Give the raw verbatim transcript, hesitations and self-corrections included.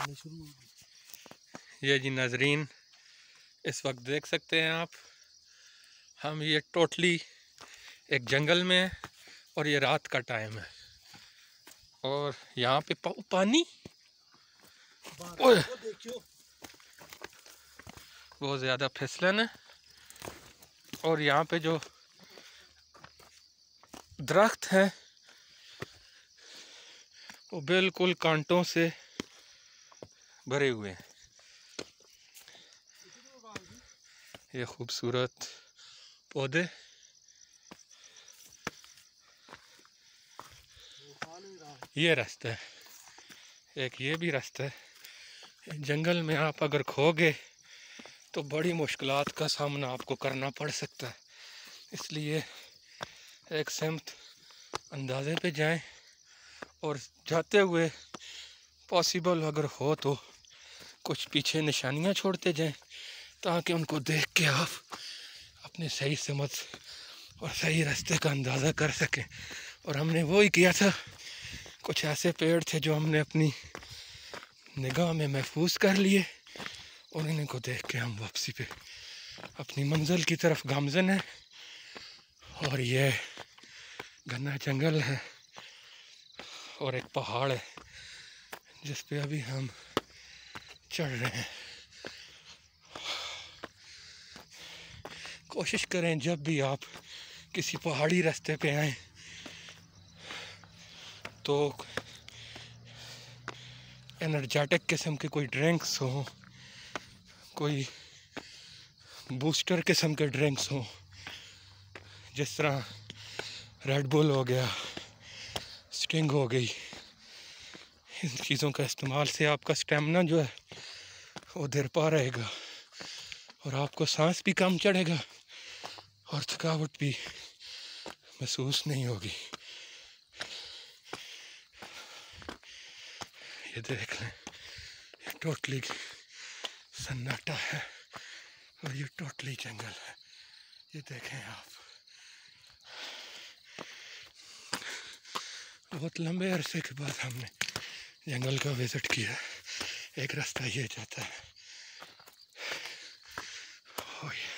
ये जी नाजरीन, इस वक्त देख सकते हैं आप, हम ये टोटली एक जंगल में है और ये रात का टाइम है और यहाँ पे पा, पानी बहुत ज़्यादा फिसलन है और यहाँ पे जो दरख्त है वो बिल्कुल कांटों से भरे हुए हैं। ये खूबसूरत पौधे, ये रास्ता है, एक ये भी रास्ता है। जंगल में आप अगर खो गए तो बड़ी मुश्किलात का सामना आपको करना पड़ सकता है, इसलिए एक सहमत अंदाजे पे जाएं और जाते हुए पॉसिबल अगर हो तो कुछ पीछे निशानियां छोड़ते जाएं ताकि उनको देख के आप अपने सही समझ और सही रास्ते का अंदाज़ा कर सकें। और हमने वो ही किया था, कुछ ऐसे पेड़ थे जो हमने अपनी निगाह में महफूज कर लिए और इन्हीं को देख के हम वापसी पे अपनी मंजिल की तरफ गामजन है। और ये घना जंगल है और एक पहाड़ है जिस पे अभी हम चढ़ रहे हैं। कोशिश करें जब भी आप किसी पहाड़ी रास्ते पे आएं तो एनर्जेटिक किस्म के कोई ड्रिंक्स हो, कोई बूस्टर किस्म के ड्रिंक्स हो, जिस तरह रेड बुल हो गया, स्टिंग हो गई। इन चीज़ों का इस्तेमाल से आपका स्टेमिना जो है वो देर पा रहेगा और आपको सांस भी कम चढ़ेगा और थकावट भी महसूस नहीं होगी। ये देख लें, ये टोटली सन्नाटा है और ये टोटली जंगल है। ये देखें आप, बहुत लंबे अरसे के बाद हमने जंगल का विजिट किया। एक रास्ता ये जाता है। ओह